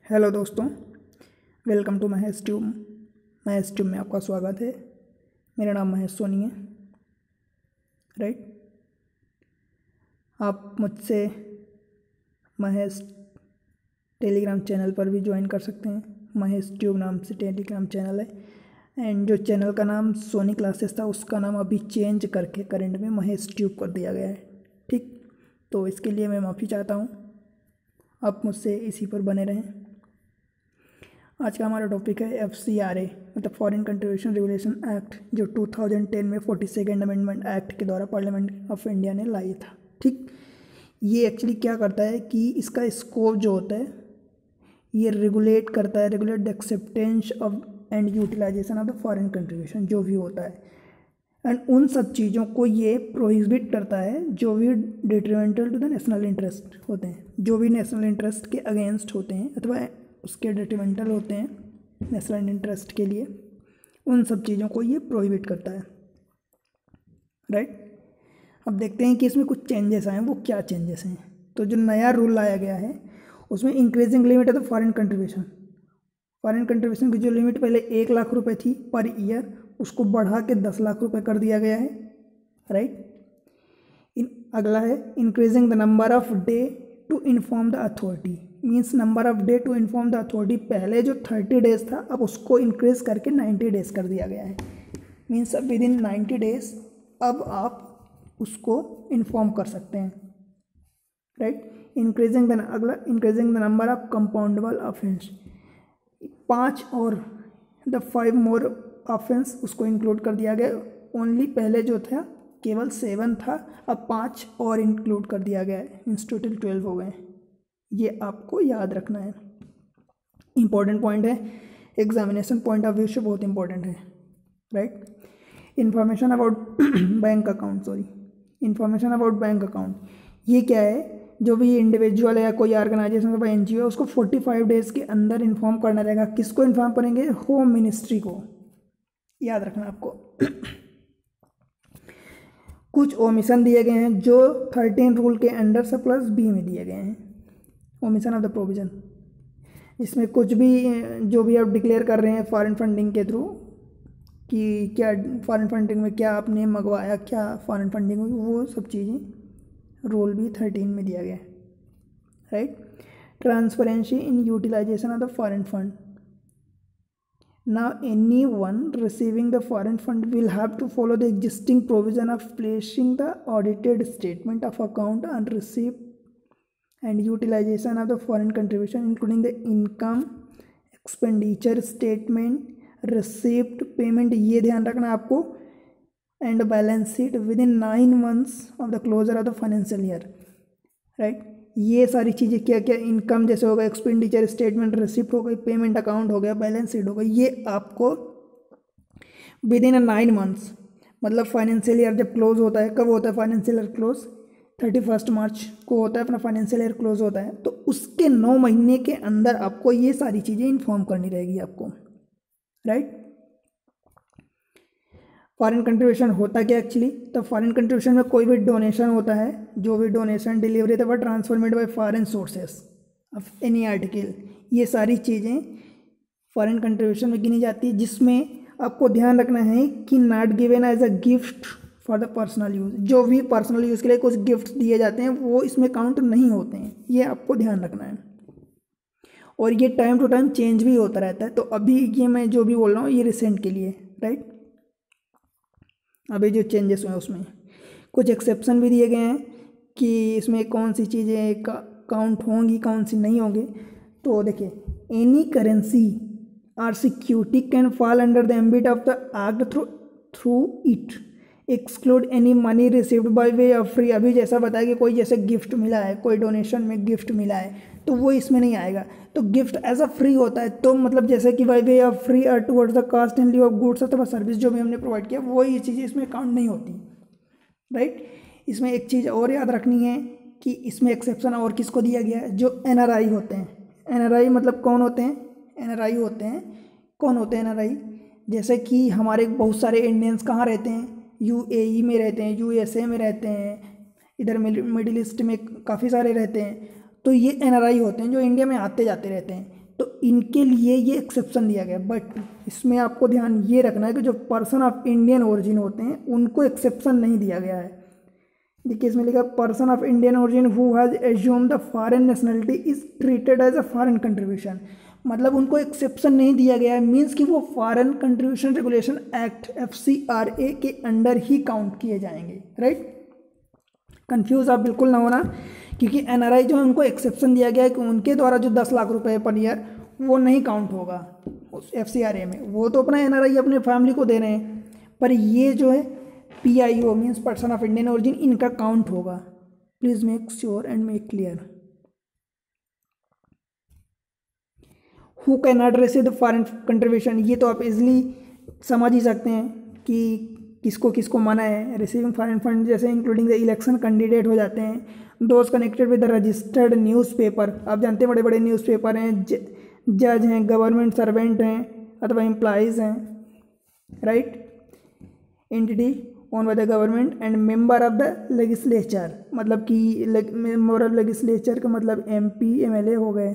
Hello दोस्तों, welcome to Mahesh Tube. Mahesh Tube में आपका स्वागत है। मेरा नाम महेश सोनी है, राइट। आप मुझसे महेश टेलीग्राम चैनल पर भी ज्वाइन कर सकते हैं। महेश ट्यूब नाम से टेलीग्राम चैनल है। एंड जो चैनल का नाम सोनी क्लासेस था उसका नाम अभी चेंज करके करंट में महेश ट्यूब कर दिया गया है, ठीक। तो इसके लिए मैं माफ़ी चाहता हूँ। आप मुझसे इसी पर बने रहें। आज का हमारा टॉपिक है FCRA मतलब फॉरेन कंट्रीब्यूशन रेगुलेशन एक्ट, जो 2010 में 42nd अमेंडमेंट एक्ट के द्वारा पार्लियामेंट ऑफ इंडिया ने लाया था, ठीक। ये एक्चुअली क्या करता है कि इसका स्कोप जो होता है ये रेगुलेट करता है, regulate the acceptance of and utilization of the foreign contribution जो भी होता है, एंड उन सब चीज़ों को ये प्रोहिबिट करता है जो भी detrimental to the national interest होते हैं, जो भी नेशनल इंटरेस्ट के अगेंस्ट होते हैं अथवा उसके डिट्रीमेंटल होते हैं नेशनल इंटरेस्ट के लिए, उन सब चीज़ों को ये प्रोहिबिट करता है, राइट। अब देखते हैं कि इसमें कुछ चेंजेस आए हैं, वो क्या चेंजेस हैं। तो जो नया रूल लाया गया है उसमें इंक्रीजिंग लिमिट है तो फॉरेन कंट्रीब्यूशन की जो लिमिट पहले 1 लाख रुपए थी पर ईयर, उसको बढ़ा के 10 लाख रुपए कर दिया गया है, राइट। अगला है increasing the number of day to inform the authority, means number of day to inform the authority. पहले जो 30 डेज था अब उसको इंक्रीज करके 90 डेज कर दिया गया है, मीन्स अब विद इन 90 डेज अब आप उसको इन्फॉर्म कर सकते हैं, राइट। अगला increasing the number of compoundable offence, 5 और द 5 मोर ऑफेंस उसको इंक्लूड कर दिया गया। ओनली पहले जो था केवल 7 था, अब 5 और इंक्लूड कर दिया गया है, मीन्स टोटल 12 हो गए। ये आपको याद रखना है, इंपॉर्टेंट पॉइंट है, एग्जामिनेशन पॉइंट ऑफ व्यू से बहुत इंपॉर्टेंट है, right. Information about bank account, ये क्या है, जो भी इंडिविजुअल है या कोई ऑर्गेनाइजेशन अथवा NGO है उसको 45 डेज के अंदर इन्फॉर्म करना रहेगा। किसको इन्फॉर्म करेंगे? होम मिनिस्ट्री को, याद रखना आपको। कुछ ओमिशन दिए गए हैं जो 13 रूल के अंडर +B में दिए गए हैं, ओमिशन ऑफ द प्रोविजन। इसमें कुछ भी जो भी आप डिक्लेयर कर रहे हैं फॉरेन फंडिंग के थ्रू कि क्या फॉरेन फंडिंग में क्या आपने मंगवाया, क्या फॉरेन फंडिंग हुई, वो सब चीज़ें रूल भी 13 में दिया गया है, right. Transparency in utilization of the foreign fund, now anyone receiving the foreign fund will have to follow the existing provision of placing the audited statement of account on receipt and utilization of the foreign contribution, including the income, expenditure statement, receipt, payment, ये ध्यान रखना आपको, and balance sheet within 9 months of the closure of the financial year, right। ये सारी चीज़ें क्या क्या, income जैसे हो गया, एक्सपेंडिचर स्टेटमेंट, रिसिप्ट हो गई, पेमेंट अकाउंट हो गया, बैलेंस शीट हो गई, ये आपको विद इन 9 मंथ्स, मतलब फाइनेंशियल ईयर जब क्लोज होता है, कब होता है फाइनेंशियल ईयर क्लोज? 31 मार्च को होता है अपना फाइनेंशियल ईयर क्लोज होता है, तो उसके 9 महीने के अंदर आपको ये सारी चीज़ें इन्फॉर्म करनी रहेगी आपको, राइट। फॉरेन कंट्रीब्यूशन होता क्या एक्चुअली? तो फॉरेन कंट्रीब्यूशन में कोई भी डोनेशन होता है, जो भी डोनेशन डिलीवरी था वह transferment by foreign sources of any article, ये सारी चीज़ें फॉरेन कंट्रीब्यूशन में गिनी जाती है, जिसमें आपको ध्यान रखना है कि not given as a gift for the personal use. जो भी पर्सनल यूज़ के लिए कुछ गिफ्ट दिए जाते हैं वो इसमें काउंट नहीं होते हैं, ये आपको ध्यान रखना है। और ये टाइम टू टाइम चेंज भी होता रहता है, तो अभी ये मैं जो भी बोल रहा हूँ ये रिसेंट के लिए, राइट। अभी जो चेंजेस हुए उसमें कुछ एक्सेप्शन भी दिए गए हैं कि इसमें कौन सी चीज़ें काउंट होंगी, कौन सी नहीं होंगी। तो देखिए, एनी करेंसी और security can fall under the ambit of the act through it exclude any money received by way of free. अभी जैसा बताया कि कोई जैसे गिफ्ट मिला है, कोई डोनेशन में गिफ्ट मिला है, तो वो इसमें नहीं आएगा। तो गिफ्ट एज अ फ्री होता है, तो मतलब जैसे कि बाय वे ऑफ फ्री और towards the cost and leave of goods अथवा सर्विस जो भी हमने प्रोवाइड किया, वो ये चीज़ें इसमें काउंट नहीं होती, राइट। इसमें एक चीज़ और याद रखनी है कि इसमें एक्सेप्शन और किसको दिया गया है? जो NRI होते हैं। NRI मतलब कौन होते हैं? NRI होते हैं, कौन होते हैं NRI? जैसे कि हमारे बहुत सारे इंडियंस कहाँ रहते हैं? UAE में रहते हैं, USA में रहते हैं, इधर मिडिल ईस्ट में काफ़ी सारे रहते हैं, तो ये NRI होते हैं जो इंडिया में आते जाते रहते हैं। तो इनके लिए ये एक्सेप्शन दिया गया। बट इसमें आपको ध्यान ये रखना है कि जो पर्सन ऑफ इंडियन ओरिजिन होते हैं उनको एक्सेप्शन नहीं दिया गया है। देखिए इसमें लिखा person of Indian origin who has assume the foreign nationality is treated as a foreign contribution, मतलब उनको एक्सेप्शन नहीं दिया गया है, मीन्स कि वो foreign contribution regulation act FCRA के अंडर ही काउंट किए जाएंगे। राइट, कंफ्यूज आप बिल्कुल ना होना, क्योंकि NRI जो है उनको एक्सेप्शन दिया गया है कि उनके द्वारा जो 10 लाख रुपए पर ईयर वो नहीं काउंट होगा उस FCRA में, वो तो अपना NRI अपने फैमिली को दे रहे हैं, पर ये जो है PIO means person of Indian origin इनका काउंट होगा। Please make sure and make clear. Who can not receive the foreign contribution, ये तो आप इजिली समझ ही सकते हैं कि किसको किसको मना है रिसीविंग फॉरेन फंड, जैसे इंक्लूडिंग द इलेक्शन कैंडिडेट हो जाते हैं, those connected with the registered newspaper, आप जानते हैं बड़े बड़े न्यूज़पेपर हैं, जज हैं, गवर्नमेंट सर्वेंट हैं अथवा एम्प्लॉइज़ हैं। Right, entity own by the government and member of the legislature, मतलब कि मेंबर ऑफ लेजिस्लेचर का मतलब MP MLA हो गए,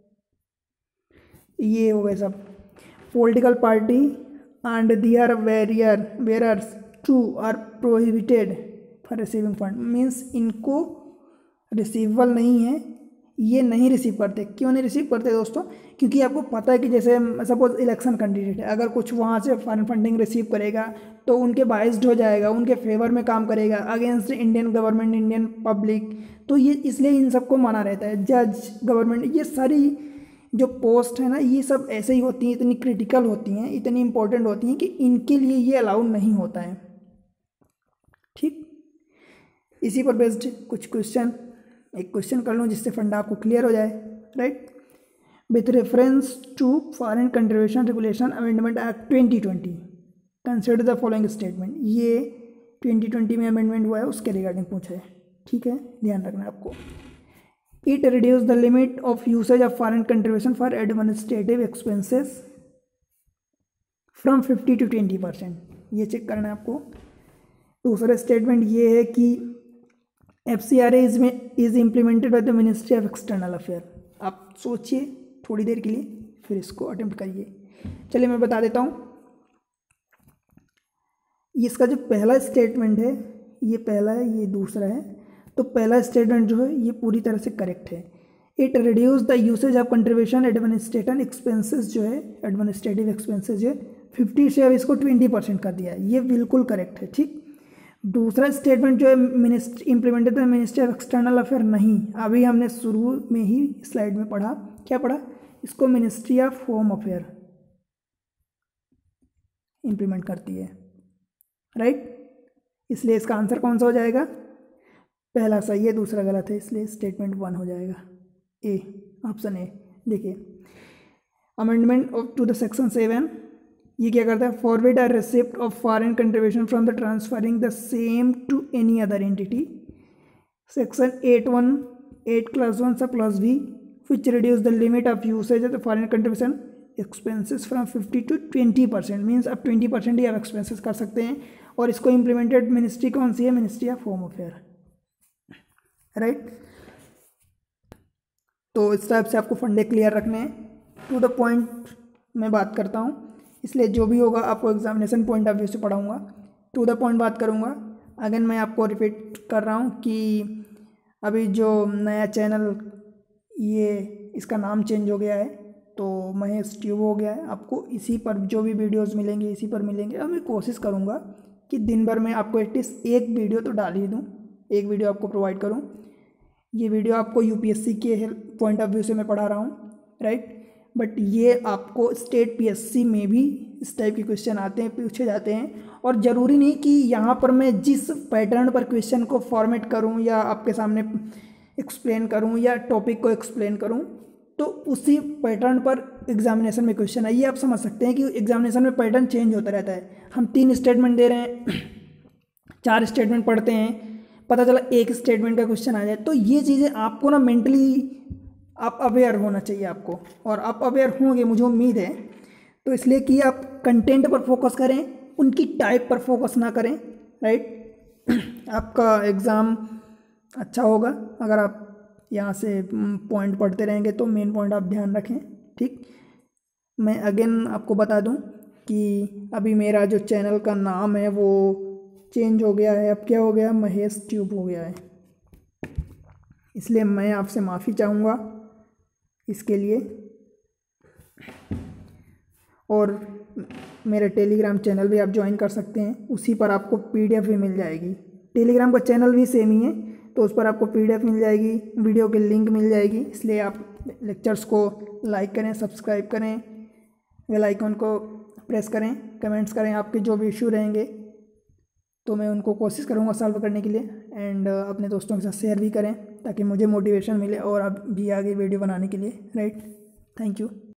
ये हो गए सब। Political party and their bearers too are prohibited for receiving fund, means इनको रिसीवेबल नहीं है, ये नहीं रिसीव करते। क्यों नहीं रिसीव करते दोस्तों? क्योंकि आपको पता है कि जैसे सपोज इलेक्शन कैंडिडेट है, अगर कुछ वहाँ से फॉरेन फंडिंग रिसीव करेगा तो उनके बाइस्ड हो जाएगा, उनके फेवर में काम करेगा against Indian government, Indian public, तो ये इसलिए इन सबको माना रहता है। जज, गवर्नमेंट, ये सारी जो पोस्ट है ना, ये सब ऐसे ही होती हैं, इतनी क्रिटिकल होती हैं, इतनी इंपॉर्टेंट होती हैं कि इनके लिए ये अलाउड नहीं होता है। ठीक, इसी पर बेस्ड कुछ क्वेश्चन, एक क्वेश्चन कर लूँ जिससे फंडा आपको क्लियर हो जाए। Right, with reference to foreign contribution regulation amendment act 2020 consider the following statement, ये 2020 में अमेंडमेंट हुआ है उसके रिगार्डिंग पूछा है। ठीक है, ध्यान रखना आपको। It reduces the limit of usage of foreign contribution for administrative expenses from 50 to 20%, ये चेक करना है आपको। दूसरा स्टेटमेंट ये है कि FCRA is implemented by the ministry of external affair. आप सोचिए थोड़ी देर के लिए, फिर इसको अटेम्प्ट करिए। चलिए मैं बता देता हूँ, इसका जो पहला स्टेटमेंट है ये पहला है, ये दूसरा है। तो पहला स्टेटमेंट जो है ये पूरी तरह से करेक्ट है। It reduce the usage of contribution administrative expenses, जो है एडमिनिस्ट्रेटिव एक्सपेंसेस जो है 50 से अब इसको 20% कर दिया है, ये बिल्कुल करेक्ट है। ठीक, दूसरा स्टेटमेंट जो है implemented the ministry of external affair, नहीं, अभी हमने शुरू में ही स्लाइड में पढ़ा, क्या पढ़ा, इसको ministry of home affair implement करती है। राइट, इसलिए इसका आंसर कौन सा हो जाएगा? पहला सही है, दूसरा गलत है, इसलिए स्टेटमेंट 1 हो जाएगा, ए, ऑप्शन ए। देखिए amendment of to the section 7, ये क्या करता है, forward a receipt of foreign contribution from the transferring the same to any other entity. Section 8 class 1 sub class B which reduce the limit of usage of the foreign contribution expenses from 50 to 20%, means अब 20% ही आप expenses कर सकते हैं। और इसको implemented ministry कौन सी है? Ministry of home affair. Right, तो इस टाइप से आपको फंडे क्लियर रखने हैं, टू द पॉइंट मैं बात करता हूँ, इसलिए जो भी होगा आपको एग्जामिनेशन पॉइंट ऑफ व्यू से पढ़ाऊँगा, टू द पॉइंट बात करूँगा। अगेन मैं आपको रिपीट कर रहा हूँ कि अभी जो नया चैनल, ये इसका नाम चेंज हो गया है, तो महेश ट्यूब हो गया है। आपको इसी पर जो भी वीडियोस मिलेंगे इसी पर मिलेंगे। अब मैं कोशिश करूँगा कि दिन भर में आपको एटलीस्ट एक वीडियो तो डाल ही दूँ, एक वीडियो आपको प्रोवाइड करूँ। ये वीडियो आपको UPSC के पॉइंट ऑफ व्यू से मैं पढ़ा रहा हूँ। राइट, बट ये आपको स्टेट PSC में भी इस टाइप के क्वेश्चन आते हैं, पूछे जाते हैं। और ज़रूरी नहीं कि यहाँ पर मैं जिस पैटर्न पर क्वेश्चन को फॉर्मेट करूँ या आपके सामने एक्सप्लेन करूँ या टॉपिक को एक्सप्लेन करूँ तो उसी पैटर्न पर एग्जामिनेशन में क्वेश्चन आइए। आप समझ सकते हैं कि एग्जामिनेशन में पैटर्न चेंज होता रहता है। हम 3 स्टेटमेंट दे रहे हैं, 4 स्टेटमेंट पढ़ते हैं, पता चला एक स्टेटमेंट का क्वेश्चन आ जाए। तो ये चीज़ें आपको ना मेंटली आप अवेयर होना चाहिए आपको, और आप अवेयर होंगे मुझे उम्मीद है। तो इसलिए कि आप कंटेंट पर फोकस करें, उनकी टाइप पर फोकस ना करें। राइट, आपका एग्ज़ाम अच्छा होगा अगर आप यहाँ से पॉइंट पढ़ते रहेंगे तो मेन पॉइंट आप ध्यान रखें। ठीक। मैं अगेन आपको बता दूं कि अभी मेरा जो चैनल का नाम है वो चेंज हो गया है। अब क्या हो गया, महेश ट्यूब हो गया है। इसलिए मैं आपसे माफ़ी चाहूँगा इसके लिए। और मेरे टेलीग्राम चैनल भी आप ज्वाइन कर सकते हैं, उसी पर आपको PDF भी मिल जाएगी। टेलीग्राम का चैनल भी सेम ही है, तो उस पर आपको PDF मिल जाएगी, वीडियो की लिंक मिल जाएगी। इसलिए आप लेक्चर्स को लाइक करें, सब्सक्राइब करें, बेल आइकन को प्रेस करें, कमेंट्स करें। आपके जो भी इशू रहेंगे तो मैं उनको कोशिश करूँगा सॉल्व करने के लिए। एंड अपने दोस्तों के साथ शेयर भी करें ताकि मुझे मोटिवेशन मिले और अब भी आगे वीडियो बनाने के लिए। Right, thank you.